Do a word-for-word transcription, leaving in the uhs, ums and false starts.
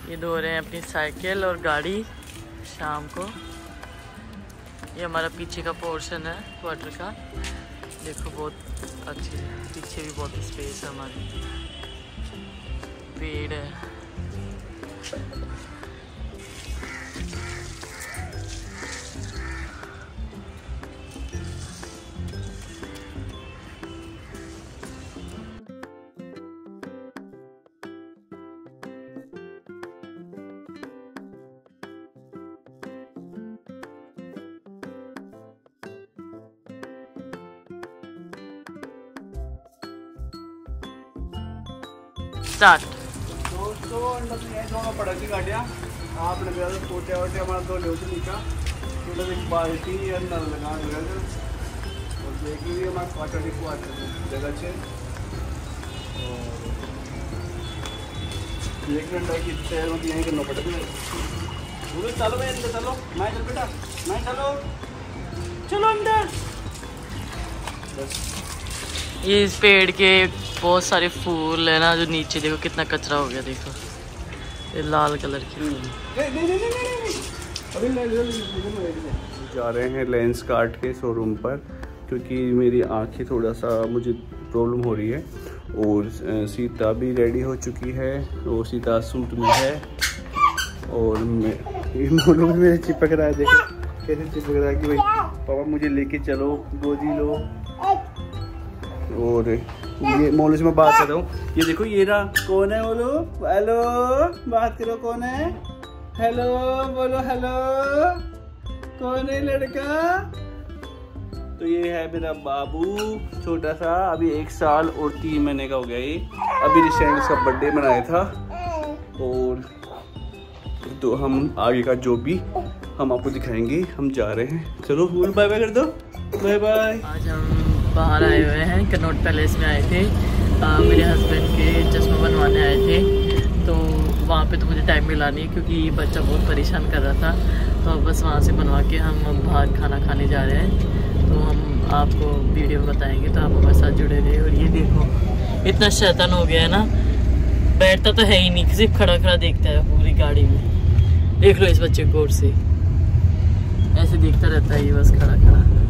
ये धो रहे हैं अपनी साइकिल और गाड़ी शाम को। ये हमारा पीछे का पोर्शन है क्वार्टर का, देखो बहुत अच्छी है। पीछे भी बहुत स्पेस है हमारी, पेड़ है। स्टार्ट। दोस्तों दोनों पड़की गाड़ियाँ आपने छोटे वोटे हमारा दो ले नीचा छोटा एक बाल्टी नल लगा और देखिए हमारा क्वार्टर की क्वार्टर जगह से एक घंटा की तैयार होती यहीं करना पड़ेगा। चलो मैं अंदर चलो, मैं चल बेटा, मैं चलो चलो अंदर। बस ये इस पेड़ के बहुत सारे फूल है ना, जो नीचे देखो कितना कचरा हो गया, देखो ये लाल कलर की। जा रहे हैं लेंस कार्ट के शोरूम पर क्योंकि मेरी आंखें थोड़ा सा मुझे प्रॉब्लम हो रही है। और सीता भी रेडी हो चुकी है और सीता सूट में है और मैं मोनू भी मेरे चिपक रहा है, देखो कैसे चिपक रहा है कि भाई पापा मुझे लेके चलो, गोदी लो। और ये मोलू से मैं बात कर रहा हूँ, ये देखो ये रहा, कौन है मोलू? हेलो बात करो, कौन है? हेलो बोलो, हेलो कौन है लड़का? तो ये है मेरा बाबू छोटा सा, अभी एक साल और तीन महीने का हो गया। ये अभी रिसेंट इसका बर्थडे मनाया था। और तो हम आगे का जो भी हम आपको दिखाएंगे। हम जा रहे हैं, चलो बोल बाय बाय कर दो, बाय बाय। आज हम बाहर आए हुए हैं, कनॉट पैलेस में आए थे। आ, मेरे हस्बैंड के चश्मा बनवाने आए थे, तो वहाँ पे तो मुझे टाइम मिला नहीं क्योंकि ये बच्चा बहुत परेशान कर रहा था। तो अब बस वहाँ से बनवा के हम बाहर खाना खाने जा रहे हैं, तो हम आपको वीडियो में बताएंगे, तो आप हमारे साथ जुड़े रहे। और ये देखो इतना शैतान हो गया है ना, बैठता तो है ही नहीं, सिर्फ खड़ा खड़ा देखता है पूरी गाड़ी में। देख लो इस बच्चे को गौर से, ऐसे देखता रहता है ये बस खड़ा खड़ा।